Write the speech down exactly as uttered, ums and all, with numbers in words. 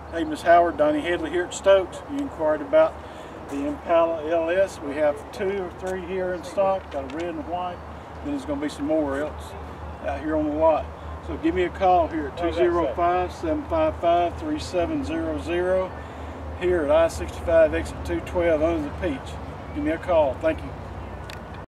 Hey, Miss Howard, Donnie Headley here at Stokes. You inquired about the Impala L S. We have two or three here in stock. Got a red and a white. Then there's going to be some more else out here on the lot. So give me a call here at two oh five, seven five five, three seven zero zero here at I sixty-five exit two twelve under the Peach. Give me a call. Thank you.